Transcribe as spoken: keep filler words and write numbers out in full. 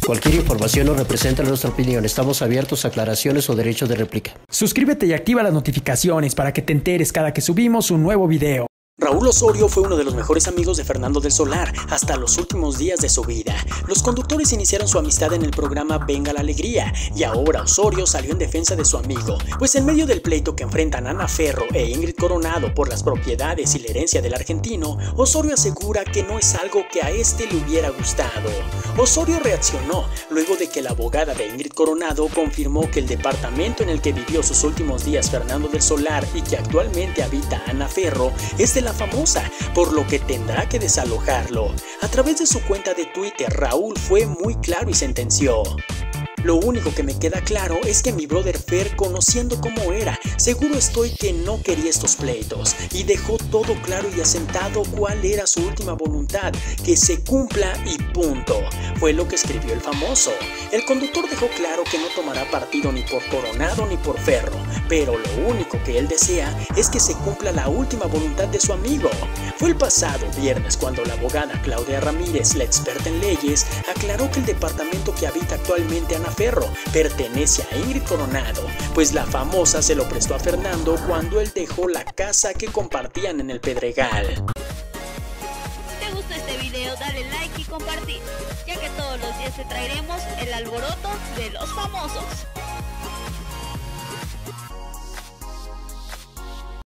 Cualquier información no representa nuestra opinión. Estamos abiertos a aclaraciones o derechos de réplica. Suscríbete y activa las notificaciones para que te enteres cada que subimos un nuevo video. Raúl Osorio fue uno de los mejores amigos de Fernando del Solar hasta los últimos días de su vida. Los conductores iniciaron su amistad en el programa Venga la Alegría y ahora Osorio salió en defensa de su amigo, pues en medio del pleito que enfrentan Ana Ferro e Ingrid Coronado por las propiedades y la herencia del argentino, Osorio asegura que no es algo que a este le hubiera gustado. Osorio reaccionó luego de que la abogada de Ingrid Coronado confirmó que el departamento en el que vivió sus últimos días Fernando del Solar y que actualmente habita Ana Ferro es de la famosa, por lo que tendrá que desalojarlo. A través de su cuenta de Twitter, Raúl fue muy claro y sentenció: lo único que me queda claro es que mi brother Fer, conociendo cómo era, seguro estoy que no quería estos pleitos y dejó todo claro y asentado cuál era su última voluntad, que se cumpla y punto. Fue lo que escribió el famoso. El conductor dejó claro que no tomará partido ni por Coronado ni por Ferro, pero lo único que él desea es que se cumpla la última voluntad de su amigo. Fue el pasado viernes cuando la abogada Claudia Ramírez, la experta en leyes, aclaró que el departamento que habita actualmente Ana Ferro pertenece a Ingrid Coronado, pues la famosa se lo prestó a Fernando cuando él dejó la casa que compartían en el Pedregal. Si te gustó este video, dale like y compartir, ya que todos los días te traeremos el alboroto de los famosos.